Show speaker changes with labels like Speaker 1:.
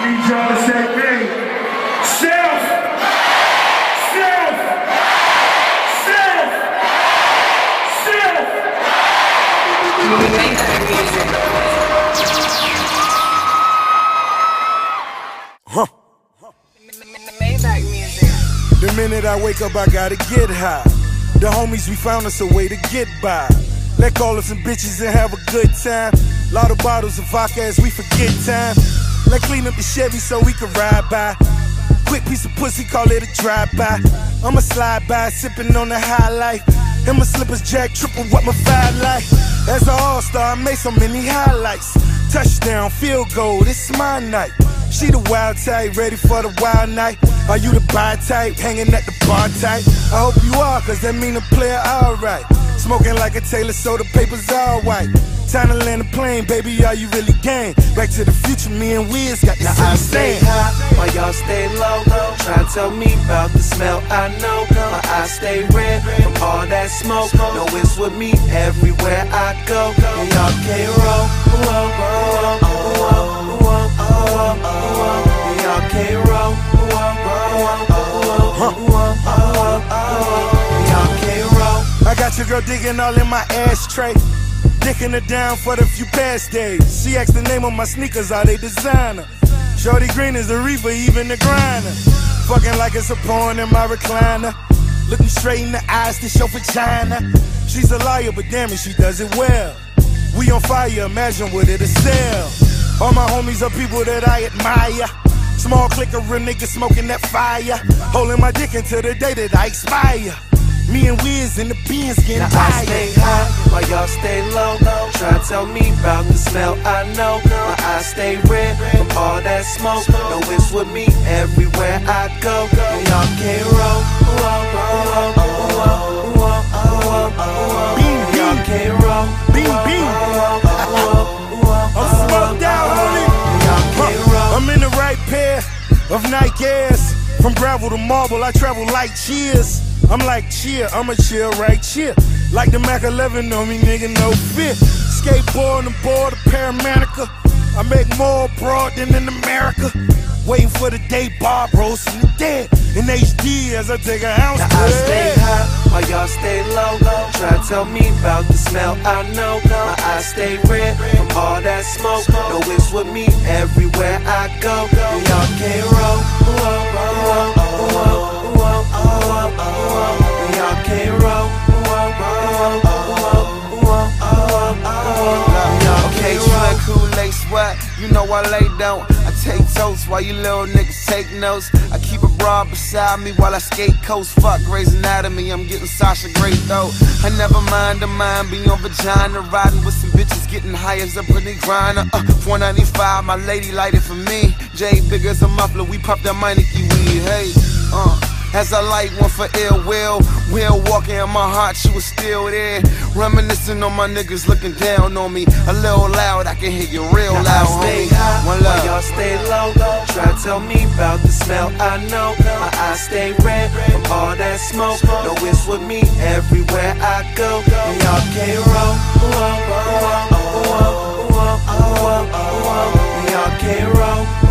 Speaker 1: need y'all to say me. Self! Self! Self! Self!
Speaker 2: Huh. The minute I wake up, I gotta get high. The homies, we found us a way to get by. Let call up some bitches and have a good time. Lot of bottles of vodka as we forget time. Let clean up the Chevy so we can ride by. Quick piece of pussy, call it a drive-by. I'ma slide by, sipping on the high life. And my slippers jack, triple what my five like. As an all-star, I made so many highlights. Touchdown, field goal, it's my night. She the wild type, ready for the wild night. Are you the buy type, hanging at the bar type? I hope you are, cause that mean a player alright. Smoking like a Taylor, so the paper's all white. Time to land a plane, baby, are you really game? Back to the future, me and Wiz got the
Speaker 3: now
Speaker 2: same
Speaker 3: I stay high, while y'all stay low. Try to tell me about the smell I know. My eyes stay red from all that smoke. No, it's with me everywhere I go. And y'all can't roll, and y'all can't roll, and y'all can't roll.
Speaker 2: I got your girl digging all in my ashtray. Dicking her down for the few past days. She asked the name of my sneakers, are they designer? Shorty green is a reaper, even the grinder. Fucking like it's a porn in my recliner. Looking straight in the eyes to show vagina. She's a liar, but damn it, she does it well. We on fire, imagine what it'll sell. All my homies are people that I admire. Small clique of real niggas smoking that fire. Holding my dick until the day that I expire. Me and Wiz in the Benz getting
Speaker 3: now
Speaker 2: tired.
Speaker 3: I stay high, while y'all stay low. Try to tell me about the smell I know. My eyes stay red from all that smoke. No, it's with me everywhere I go. And y'all can't roll, and y'all can't roll.
Speaker 2: Beam, beam. I'm smoked out, homie.
Speaker 3: And y'all can't roll.
Speaker 2: I'm in the right pair of Nike Airs. From gravel to marble, I travel like cheers. I'm like cheer, I'ma chill right cheer. Like the Mac 11 on me, nigga, no fear. Skateboard on board, a Paramanica. I make more abroad than in America. Waiting for the day Bob Rose from the dead. In HD as I take an ounce.
Speaker 3: Now I stay high, while y'all stay low. Try to tell me about the smell I know. My eyes stay red from all that smoke. No, it's with me everywhere I go. And y'all can't roll, and y'all can't roll.
Speaker 4: Okay, drink Kool-Aid sweat, you know I lay down. I take toast while you little niggas take notes. I keep a bra beside me while I skate coast. Fuck Grey's Anatomy, I'm getting Sasha Grey though. I never mind the mind, be on vagina. Riding with some bitches, getting high as a Britney Griner. 495, my lady light it for me. Jay big as a muffler, we pop that Meineke weed, hey. As I light one for ill will walking in my heart, she was still there. Reminiscing on my niggas looking down on me. A little loud, I can hear you real
Speaker 3: now
Speaker 4: loud,
Speaker 3: I stay
Speaker 4: homie.
Speaker 3: high,
Speaker 4: One
Speaker 3: while
Speaker 4: love.
Speaker 3: y'all stay low. Try to tell me about the smell I know. My eyes stay red from all that smoke. No, it's with me everywhere I go. And y'all can't roll, and y'all can't roll.